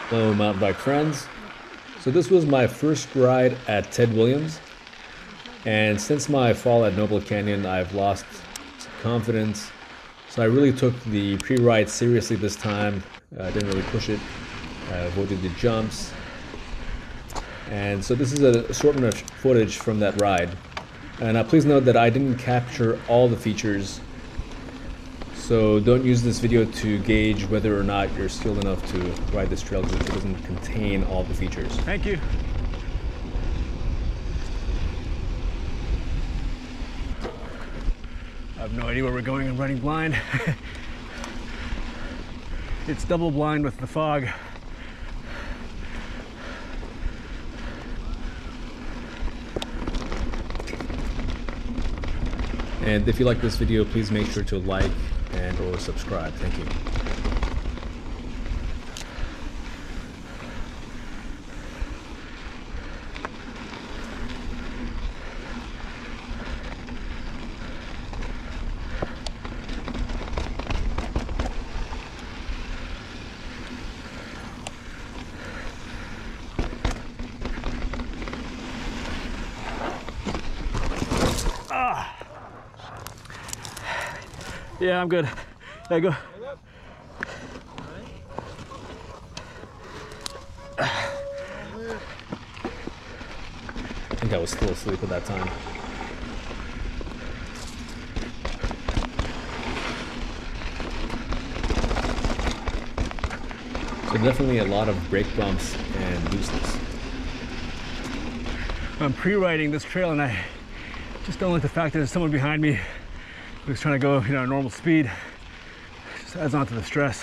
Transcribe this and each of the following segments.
Hello, mountain bike friends. So this was my first ride at Ted Williams, and since my fall at Noble Canyon, I've lost some confidence. So I really took the pre-ride seriously this time. I didn't really push it. I avoided the jumps. And so this is an assortment of footage from that ride. And please note that I didn't capture all the features. So don't use this video to gauge whether or not you're skilled enough to ride this trail, because it doesn't contain all the features. Thank you. I have no idea where we're going. I'm running blind. It's double blind with the fog. And if you like this video, please make sure to like and or subscribe. Thank you. Yeah, I'm good. Yeah, go. I think I was still asleep at that time. So definitely a lot of brake bumps and looseness. I'm pre-riding this trail and I just don't like the fact that there's someone behind me who's trying to go, a normal speed. It just adds on to the stress.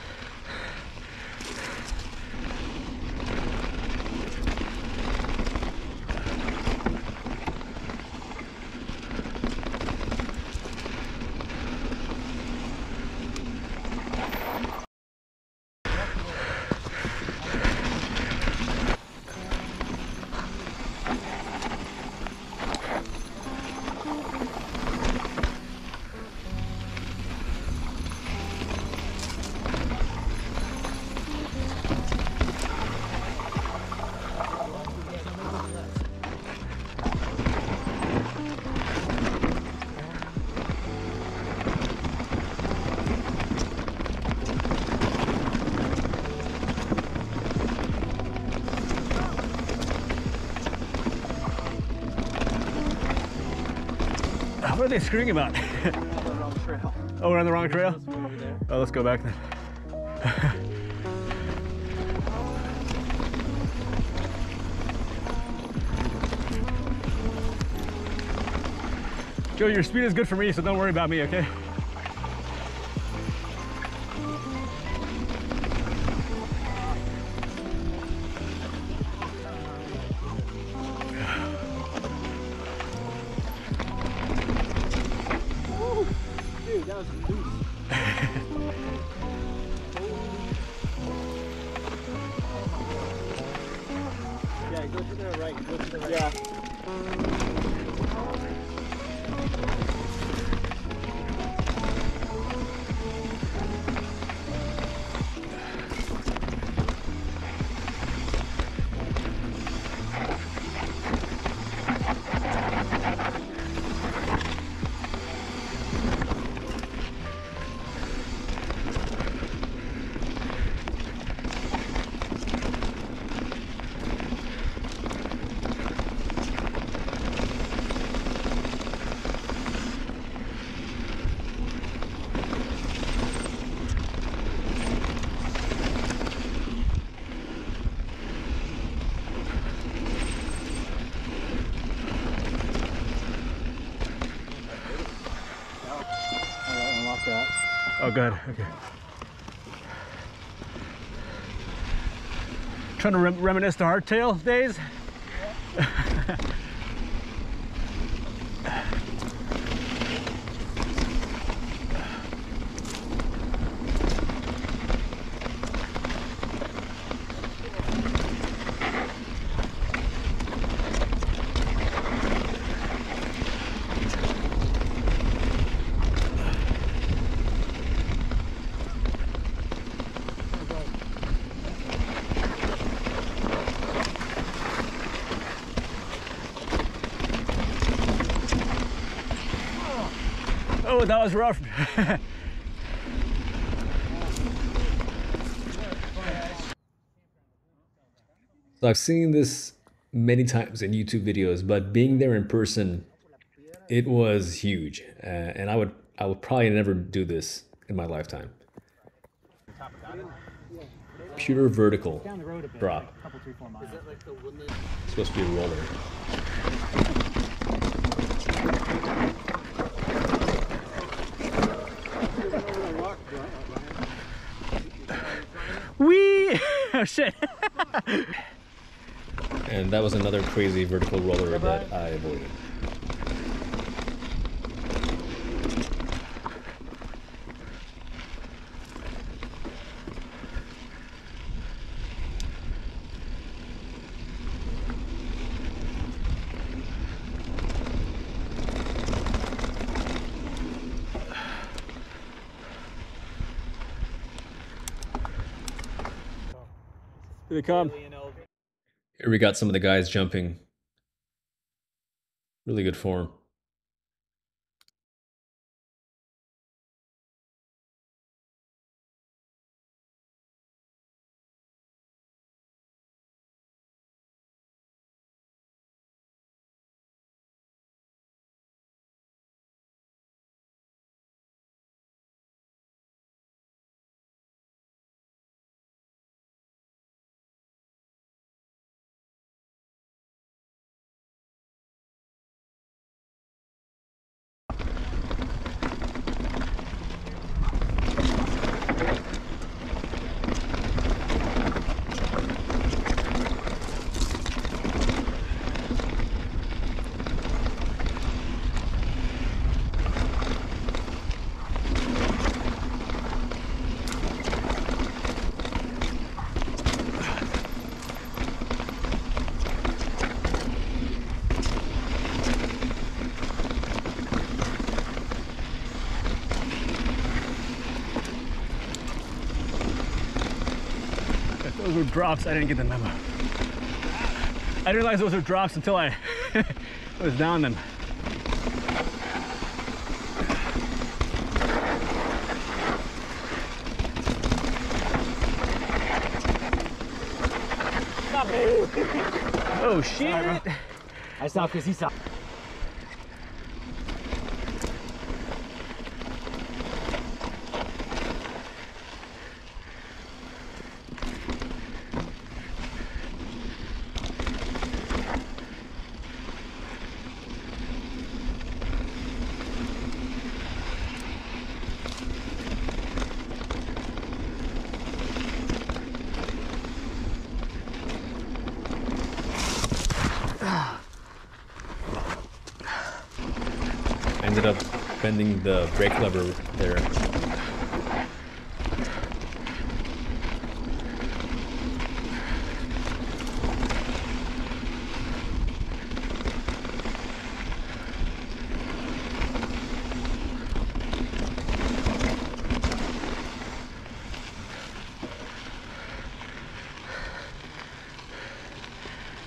What are they screaming about? We're on the wrong trail. Oh, we're on the wrong trail? Let's go over there. Oh, let's go back then. Joe, your speed is good for me, so don't worry about me, okay? Dude, that was a boost. Yeah, go to the right. Go to the right. Yeah. Oh, good. Okay. Trying to reminisce the hardtail days. Oh, that was rough. So I've seen this many times in YouTube videos, but being there in person, it was huge. And I would probably never do this in my lifetime. Pure vertical drop. It's supposed to be a roller. Wee! Oh shit. And that was another crazy vertical roller that I avoided. Here they come. Here we got some of the guys jumping. Really good form. Those were drops. I didn't get the memo. I didn't realize those were drops until I was down them. Oh shit! I stopped because he stopped. Ended up bending the brake lever there.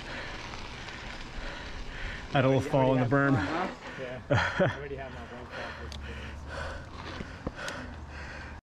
I had a little fall in the berm. Yeah. I already have my blank fall.